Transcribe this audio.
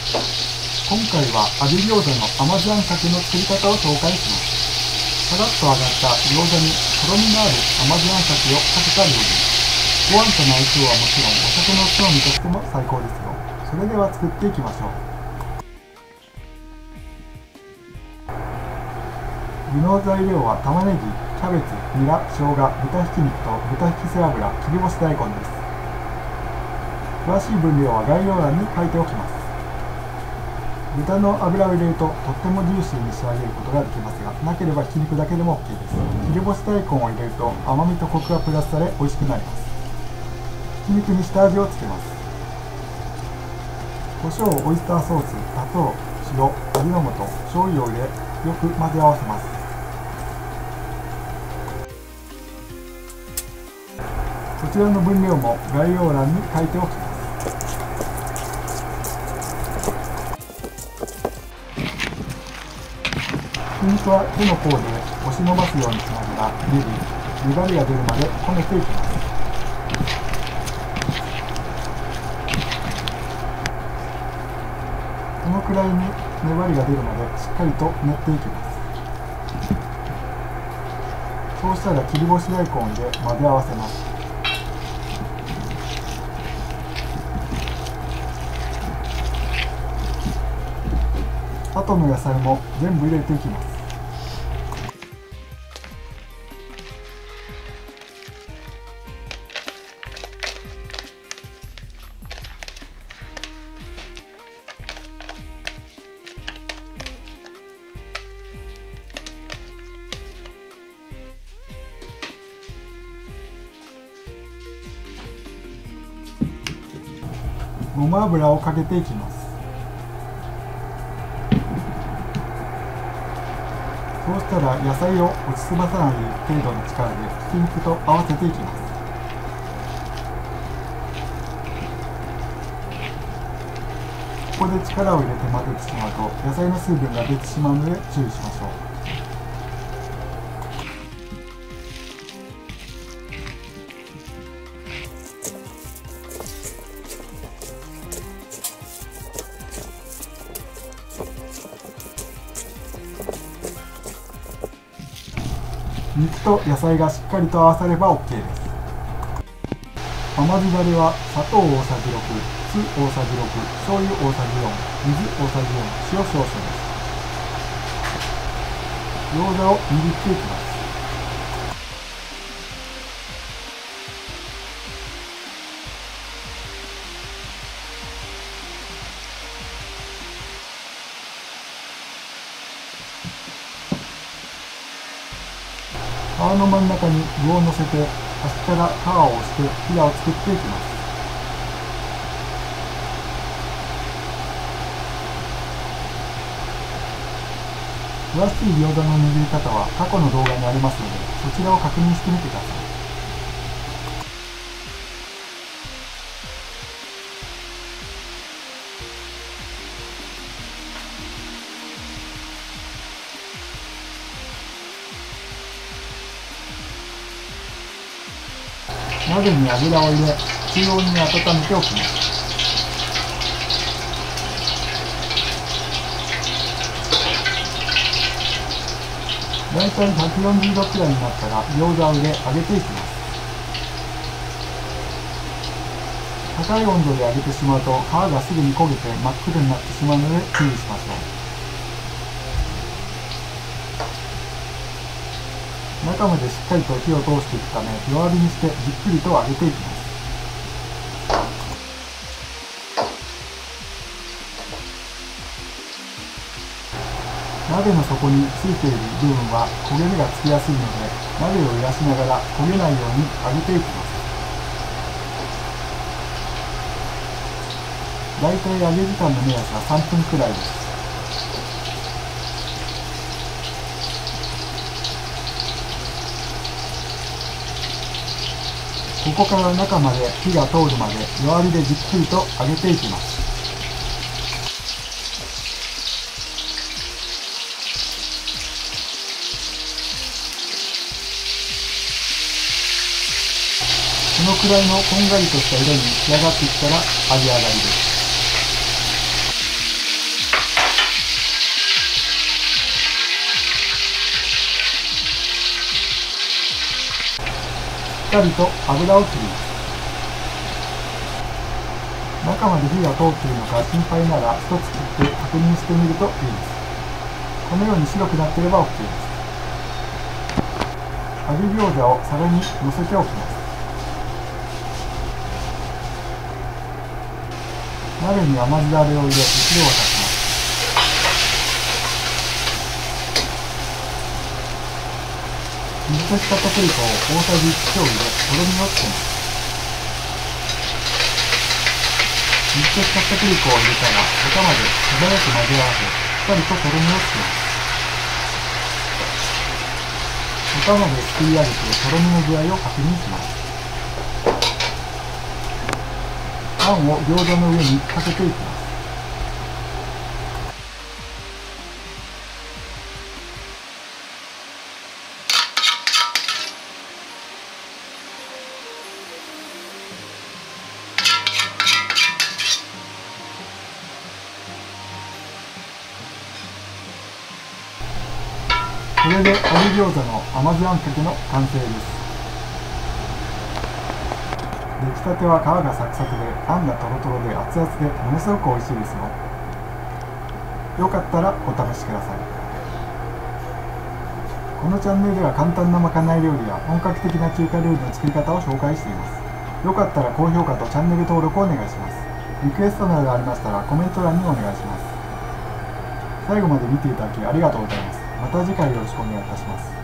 今回は揚げ餃子の甘酢あんかけの作り方を紹介します。カラッと揚がった餃子にとろみのある甘酢あんかけをかけた料理。ご飯との相性はもちろんお酒のつまみとしても最高ですよ。それでは作っていきましょう。具の材料は玉ねぎ、キャベツ、ニラ、生姜、豚ひき肉と豚ひき背脂、切り干し大根です。詳しい分量は概要欄に書いておきます。豚の脂を入れるととってもジューシーに仕上げることができますが、なければひき肉だけでも OK です。切り干し大根を入れると甘みとコクがプラスされ美味しくなります。ひき肉に下味をつけます。胡椒、オイスターソース、砂糖、塩、味の素、醤油を入れよく混ぜ合わせます。こちらの分量も概要欄に書いておきます。ひき肉は手の甲で押し伸ばすようにしながら練り、粘りが出るまでこねていきます。このくらいに粘りが出るまでしっかりと練っていきます。そうしたら切り干し大根を入れ混ぜ合わせます。あとの野菜も全部入れていきます。ごま油をかけていきます。そうしたら野菜を落ちつばさない程度の力でひき肉と合わせていきます。ここで力を入れて混ぜてしまうと野菜の水分が出てしまうので注意しましょう。肉と野菜がしっかりと合わされば OK です。甘酢だれは砂糖大さじ6、酢大さじ6、醤油大さじ4、水大さじ4、塩少々です。餃子を握っていきます。皮の真ん中に具を乗せて端から皮を押してひだを作っていきます。詳しい餃子の握り方は過去の動画にありますので、そちらを確認してみてください。鍋に油を入れ、中央に温めておきます。だいたい140度くらいになったら餃子を入れ揚げていきます。高い温度で揚げてしまうと皮がすぐに焦げて真っ黒になってしまうので注意しましょう。中までしっかりと火を通していくため弱火にしてじっくりと揚げていきます。鍋の底についている部分は焦げ目がつきやすいので、鍋を揺らしながら焦げないように揚げていきます。だいたい揚げ時間の目安は3分くらいです。ここから中まで火が通るまで弱火でじっくりと揚げていきます。このくらいのこんがりとした色に仕上がってきたら揚げ上がりです。 かりと油を切ります。中まで火が通っているのか心配なら一つ切って確認してみるといいです。このように白くなっていれば OK です。揚げ餃子を皿に乗せておきます。鍋に甘酢だれを入れ一度沸かします。水溶き片栗粉を大さじ1を入れとろみをつけます。水溶き片栗粉を入れたら中まで素早く混ぜ合わせ、しっかりととろみをつけます。中まですくい上げてとろみの具合を確認します。あんを餃子の上にかけていきます。これで揚げ餃子の甘酢あんかけの完成です。出来たては皮がサクサクで、あんがトロトロで熱々でものすごく美味しいですよ。よかったらお試しください。このチャンネルでは簡単なまかない料理や本格的な中華料理の作り方を紹介しています。よかったら高評価とチャンネル登録をお願いします。リクエストなどがありましたらコメント欄にお願いします。最後まで見ていただきありがとうございます。また次回よろしくお願いいたします。